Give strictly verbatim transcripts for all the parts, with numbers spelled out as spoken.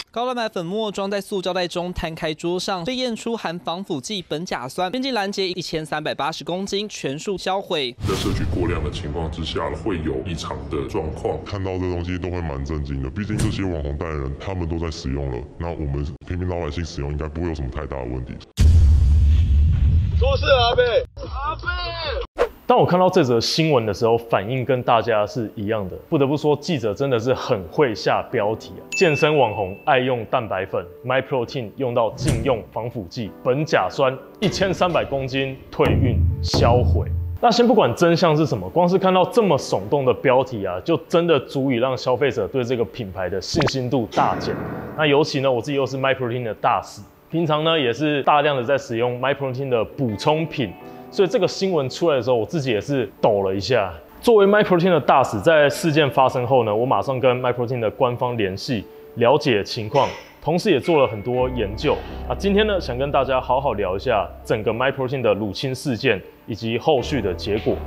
高蛋白粉末装在塑胶袋中，摊开桌上，被验出含防腐剂苯甲酸，边境拦截一千三百八十公斤，全数销毁。 在摄取过量的情况之下，会有异常的状况。看到这东西都会蛮震惊的，毕竟这些网红代言人他们都在使用了，那我们平民老百姓使用应该不会有什么太大的问题。 出事了，阿贝！阿贝！ 当我看到这则新闻的时候，反应跟大家是一样的。不得不说，记者真的是很会下标题啊！健身网红爱用蛋白粉 ，MyProtein 用到禁用防腐剂苯甲酸，一千三百公斤退运销毁。那先不管真相是什么，光是看到这么耸动的标题啊，就真的足以让消费者对这个品牌的信心度大减。那尤其呢，我自己又是 MyProtein 的大使，平常呢也是大量的在使用 MyProtein 的补充品。所以这个新闻出来的时候，我自己也是抖了一下。作为 MyProtein 的大使，在事件发生后呢，我马上跟 MyProtein 的官方联系，了解情况，同时也做了很多研究。啊，今天呢，想跟大家好好聊一下整个 MyProtein 的乳清事件以及后续的结果。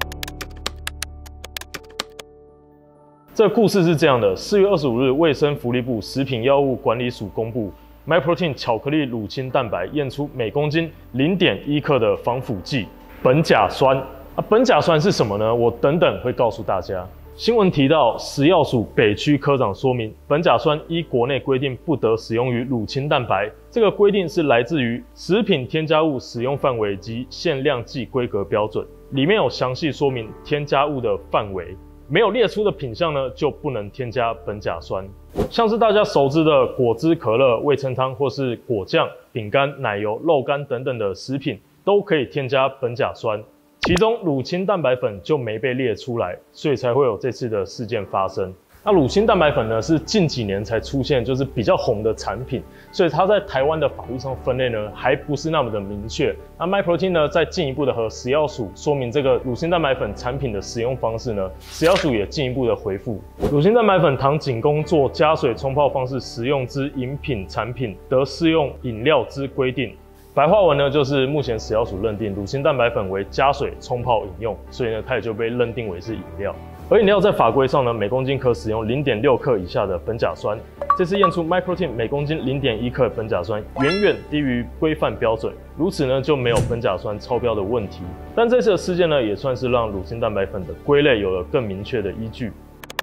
这个故事是这样的：四月二十五日，卫生福利部食品药物管理署公布。MyProtein 巧克力乳清蛋白验出每公斤 零点一 克的防腐剂苯甲酸啊，苯甲酸是什么呢？我等等会告诉大家。新闻提到，食药署北区科长说明，苯甲酸依国内规定不得使用于乳清蛋白。这个规定是来自于食品添加物使用范围及限量剂规格标准，里面有详细说明添加物的范围。没有列出的品项呢，就不能添加苯甲酸。像是大家熟知的果汁、可乐、味噌汤，或是果酱、饼干、奶油、肉干等等的食品，都可以添加苯甲酸。其中乳清蛋白粉就没被列出来，所以才会有这次的事件发生。那乳清蛋白粉呢，是近几年才出现，就是比较红的产品，所以它在台湾的法律上分类呢，还不是那么的明确。那 MyProtein 呢，在进一步的和食药署说明这个乳清蛋白粉产品的使用方式呢，食药署也进一步的回复，乳清蛋白粉糖仅供做加水冲泡方式食用之饮品产品，得适用饮料之规定。白话文呢，就是目前食药署认定乳清蛋白粉为加水冲泡饮用，所以呢，它也就被认定为是饮料。而饮料在法规上呢，每公斤可使用 零点六 克以下的苯甲酸。这次验出 MyProtein 每公斤 零点一 克苯甲酸，远远低于规范标准，如此呢就没有苯甲酸超标的问题。但这次的事件呢，也算是让乳清蛋白粉的归类有了更明确的依据。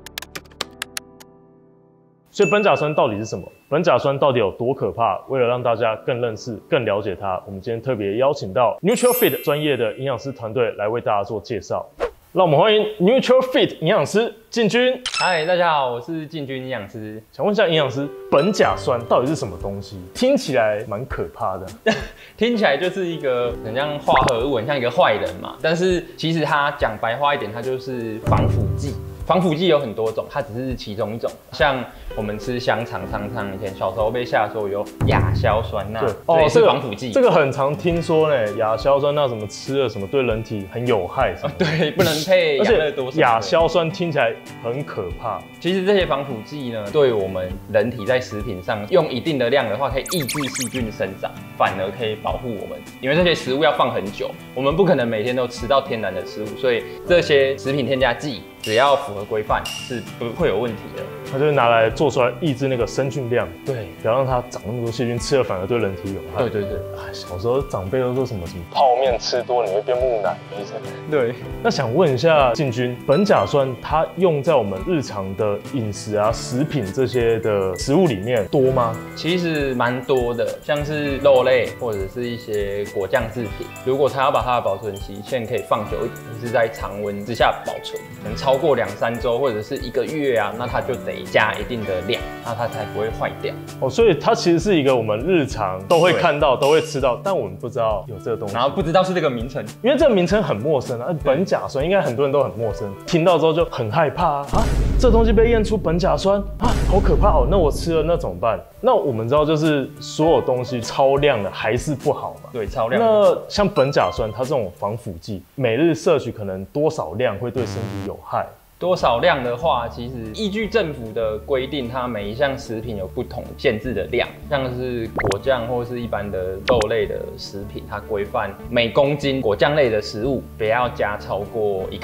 所以苯甲酸到底是什么？苯甲酸到底有多可怕？为了让大家更认识、更了解它，我们今天特别邀请到 NutralFit 专业的营养师团队来为大家做介绍。让我们欢迎 NutralFit 营养师进军。 嗨，大家好，我是进军营养师。 想问一下营养师，苯甲酸到底是什么东西？听起来蛮可怕的。 听起来就是一个很像化合物，很像一个坏人嘛。但是其实它讲白话一点，它就是防腐剂。防腐剂有很多种，它只是其中一种。像我们吃香肠，常常以前小时候被吓说有亚硝酸钠，对，哦，这是防腐剂。 这个很常听说呢，亚硝酸钠什么吃了什么对人体很有害， 哦，对，不能配养乐多。 亚硝酸听起来很可怕。 其实这些防腐剂呢，对我们人体在食品上用一定的量的话，可以抑制细菌生长，反而可以保护我们。因为这些食物要放很久，我们不可能每天都吃到天然的食物，所以这些食品添加剂只要符合规范是不会有问题的。 它就是拿来做出来抑制那个生菌量，对，不要让它长那么多细菌，吃了反而对人体有害。 对对对， 小时候长辈都说什么什么泡面吃多你会变木乃伊什么。 对， 那想问一下进军，苯甲酸它用在我们日常的饮食啊、食品这些的食物里面多吗？ 其实蛮多的，像是肉类或者是一些果酱制品，如果它要把它的保存期限可以放久一点，就是在常温之下保存，可能超过两三周或者是一个月啊，那它就得加一定的量，那它才不会坏掉。 哦，所以它其实是一个我们日常都会看到、都会吃到，但我们不知道有这个东西， 然后不知道是这个名称， 因为这个名称很陌生啊。苯甲酸应该很多人都很陌生，听到之后就很害怕啊！啊，这东西被验出苯甲酸啊，好可怕哦！那我吃了那怎么办？那我们知道，就是所有东西超量的还是不好嘛。 对，超量。 那像苯甲酸，它这种防腐剂，每日摄取可能多少量会对身体有害？ 多少量的话，其实依据政府的规定，它每一项食品有不同限制的量，像是果酱或是一般的肉类的食品，它规范每公斤果酱类的食物不要加超过一克。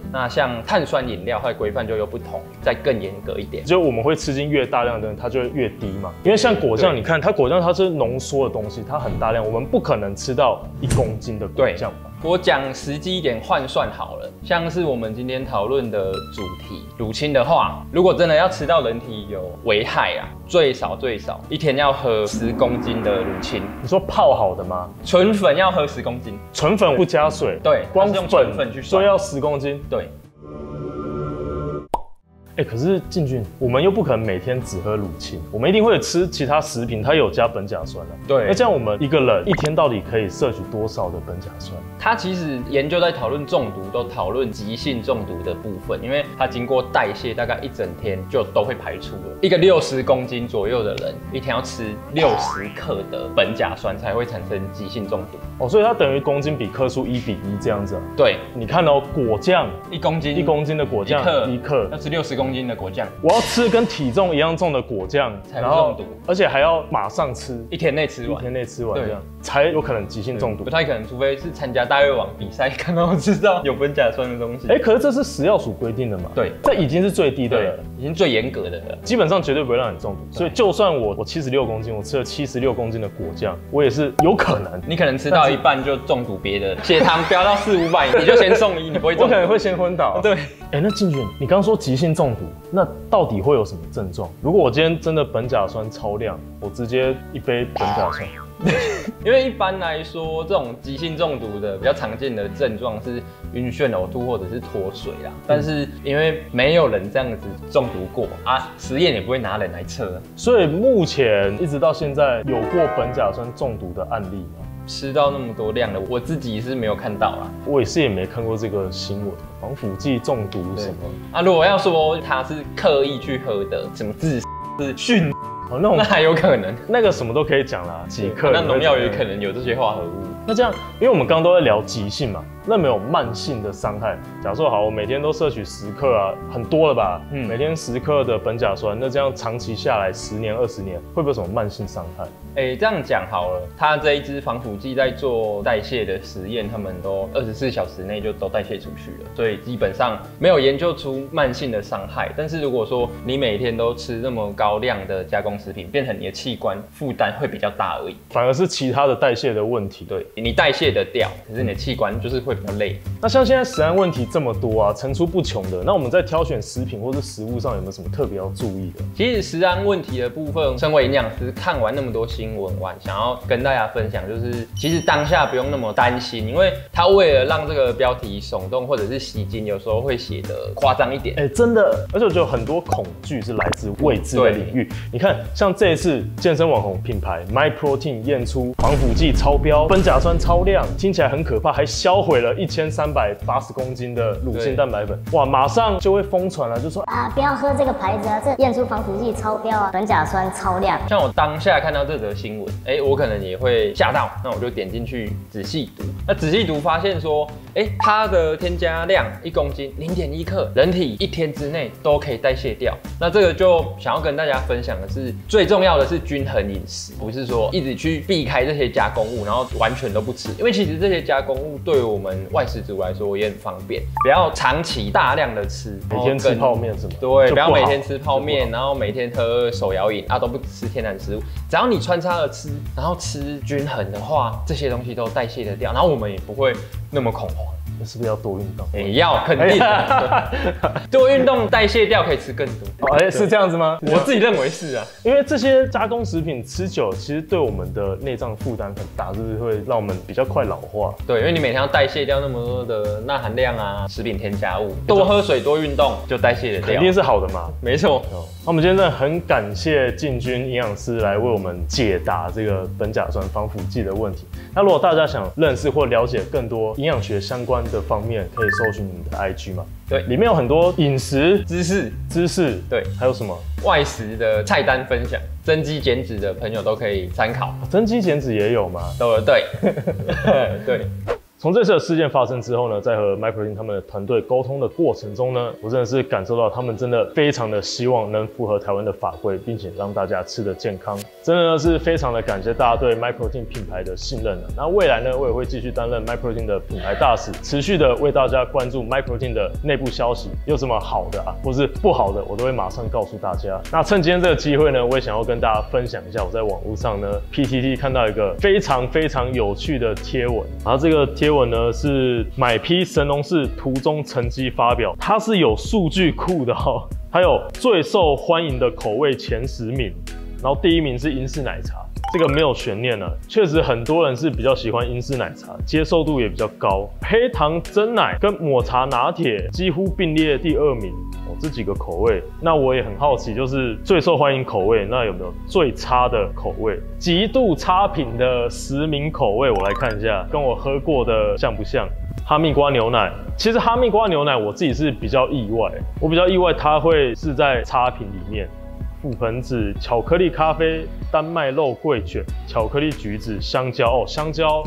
那像碳酸饮料，它的规范就又不同，再更严格一点。 就我们会吃进越大量的，它就会越低嘛。因为像果酱，你看它果酱它是浓缩的东西，它很大量，我们不可能吃到一公斤的果酱吧。 我讲实际一点换算好了，像是我们今天讨论的主题乳清的话，如果真的要吃到人体有危害啊，最少最少一天要喝十公斤的乳清。你说泡好的吗？ 纯粉要喝十公斤， 纯粉不加水， 对， 光用纯粉去算， 所以要十公斤， 对。 哎、欸，可是进军，我们又不可能每天只喝乳清，我们一定会吃其他食品，它有加苯甲酸的、啊。 对， 那这样我们一个人一天到底可以摄取多少的苯甲酸？ 它其实研究在讨论中毒，都讨论急性中毒的部分，因为它经过代谢，大概一整天就都会排出了。一个六十公斤左右的人，一天要吃六十克的苯甲酸才会产生急性中毒。 哦，所以它等于公斤比克数一比一这样子啊？ 对， 你看哦，果酱一公斤， 一公斤的果酱，一克，一克要吃六十公斤的果酱。 我要吃跟体重一样重的果酱， 才会中毒， 而且还要马上吃， 一天内吃完， 一天内吃完这样才有可能急性中毒。 不太可能，除非是参加大胃王比赛，看到知道有苯甲酸的东西。 哎、欸，可是这是食药署规定的嘛？ 对， 这已经是最低的了， 已经最严格的了， 基本上绝对不会让你中毒。所以就算我我七十六公斤，我吃了七十六公斤的果酱，我也是有可能。 你可能吃到一半就中毒别的，血糖飙到四五百，你就先送医，你不会中毒。 我可能会先昏倒。 对， 哎、欸，那进军，你刚刚说急性中毒，那到底会有什么症状？如果我今天真的苯甲酸超量，我直接一杯苯甲酸。 因为一般来说，这种急性中毒的比较常见的症状是晕眩、呕吐或者是脱水啦。但是因为没有人这样子中毒过啊，实验也不会拿人来测， 所以目前一直到现在有过苯甲酸中毒的案例吗？ 吃到那么多量的，我自己是没有看到啦。 我也是也没看过这个新闻，防腐剂中毒什么啊？如果要说他是刻意去喝的，什么自是训。 哦，那种那还有可能， 那个什么都可以讲啦，几克。 那农药也可能有这些化合物。 那这样，因为我们刚刚都在聊急性嘛，那没有慢性的伤害。假如说好，我每天都摄取十克啊，很多了吧？嗯，每天十克的苯甲酸，那这样长期下来，十年、二十年，会不会有什么慢性伤害？ 哎、欸，这样讲好了，它这一支防腐剂在做代谢的实验，他们都二十四小时内就都代谢出去了，所以基本上没有研究出慢性的伤害。但是如果说你每天都吃那么高量的加工食品，变成你的器官负担会比较大而已， 反而是其他的代谢的问题。 对，你代谢得掉，可是你的器官就是会比较累。 那像现在食安问题这么多啊，层出不穷的，那我们在挑选食品或是食物上有没有什么特别要注意的？ 其实食安问题的部分，身为营养师看完那么多新闻完，想要跟大家分享，就是其实当下不用那么担心，因为他为了让这个标题耸动或者是吸睛，有时候会写得夸张一点。 哎、欸，真的，而且我觉得很多恐惧是来自未知的领域。你看，像这一次健身网红品牌 MyProtein 验出防腐剂超标，苯甲酸超量，听起来很可怕，还销毁了一千三百八十公斤的乳清蛋白粉，哇，马上就会疯传了，就说啊，不要喝这个牌子啊，这验出防腐剂超标啊，苯甲酸超量。 像我当下看到这则新闻，哎、欸，我可能也会吓到，那我就点进去仔细读。那仔细读发现说，哎、欸，它的添加量一公斤零点一克，人体一天之内都可以代谢掉。那这个就想要跟大家分享的是，最重要的是均衡饮食，不是说一直去避开这些加工物，然后完全都不吃。因为其实这些加工物对我们外食族来说也很方便，不要长期大量的吃， 每天吃泡面什么， 对，不要每天吃泡面，然后每天喝手摇饮啊，都不吃天然食物。只要你穿插了吃，然后吃均衡的话，这些东西都代谢得掉，然后我们也不会那么恐慌。 那是不是要多运动？ 哎、欸，要肯定的，多运动代谢掉可以吃更多。 哎、欸，是这样子吗？ 我自己认为是啊， 因为这些加工食品吃久，其实对我们的内脏负担很大，就是会让我们比较快老化。 对，因为你每天要代谢掉那么多的钠含量啊，食品添加物，多喝水、多运动就代谢得掉， 肯定是好的嘛。 没错。 那我们今天真的很感谢进军营养师来为我们解答这个苯甲酸防腐剂的问题。那如果大家想认识或了解更多营养学相关的方面，可以搜寻你们的 I G 嘛。 对， 里面有很多饮食知识，知识， 对， 还有什么外食的菜单分享，增肌减脂的朋友都可以参考。 增肌减脂也有吗？ 都有，对，对。 从这次的事件发生之后呢，在和 MyProtein 他们的团队沟通的过程中呢，我真的是感受到他们真的非常的希望能符合台湾的法规，并且让大家吃得健康。真的是非常的感谢大家对 MyProtein 品牌的信任啊。那未来呢，我也会继续担任 MyProtein 的品牌大使，持续的为大家关注 MyProtein 的内部消息，有什么好的啊，或是不好的，我都会马上告诉大家。那趁今天这个机会呢，我也想要跟大家分享一下我在网络上呢 P T T 看到一个非常非常有趣的贴文，然后这个贴文呢是买批神农氏图中成绩发表，它是有数据库的哦，它有最受欢迎的口味前十名，然后第一名是英式奶茶，这个没有悬念了，确实很多人是比较喜欢英式奶茶，接受度也比较高。黑糖珍奶跟抹茶拿铁几乎并列第二名。这几个口味，那我也很好奇，就是最受欢迎口味，那有没有最差的口味？极度差评的十名口味，我来看一下，跟我喝过的像不像？哈密瓜牛奶，其实哈密瓜牛奶我自己是比较意外，我比较意外它会是在差评里面。覆盆子、巧克力咖啡、丹麦肉桂卷、巧克力橘子、香蕉哦，香蕉。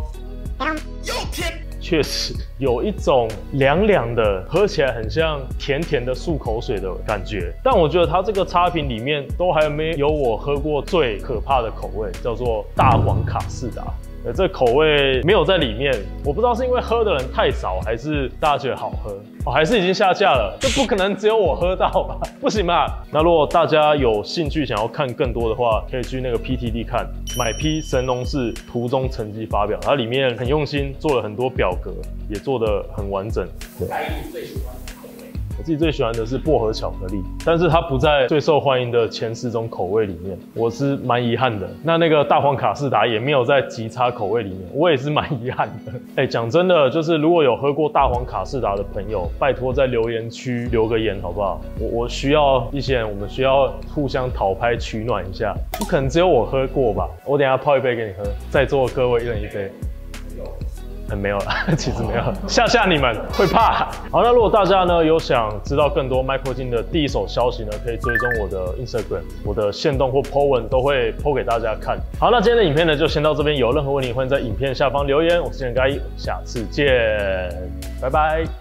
确实有一种凉凉的，喝起来很像甜甜的漱口水的感觉。但我觉得它这个差评里面都还没有我喝过最可怕的口味，叫做大黄卡士达。呃，这口味没有在里面，我不知道是因为喝的人太少，还是大家觉得好喝哦，还是已经下架了？这不可能只有我喝到吧？不行吧？那如果大家有兴趣想要看更多的话，可以去那个 P T T 看买批神农氏图中成绩发表，它里面很用心做了很多表格，也做得很完整。对。我自己最喜欢的是薄荷巧克力，但是它不在最受欢迎的前十种口味里面，我是蛮遗憾的。那那个大黄卡士达也没有在极差口味里面，我也是蛮遗憾的。哎、欸，讲真的，就是如果有喝过大黄卡士达的朋友，拜托在留言区留个言好不好？我我需要一些人，我们需要互相讨拍取暖一下，不可能只有我喝过吧？我等一下泡一杯给你喝，在座各位一人一杯。嗯，没有了，其实没有，吓吓你们会怕。好，那如果大家呢有想知道更多 MyProtein 的第一手消息呢，可以追踪我的 Instagram， 我的限动或 po 文都会 po 给大家看。好，那今天的影片呢就先到这边，有任何问题欢迎在影片下方留言。我是简盖一，下次见，拜拜。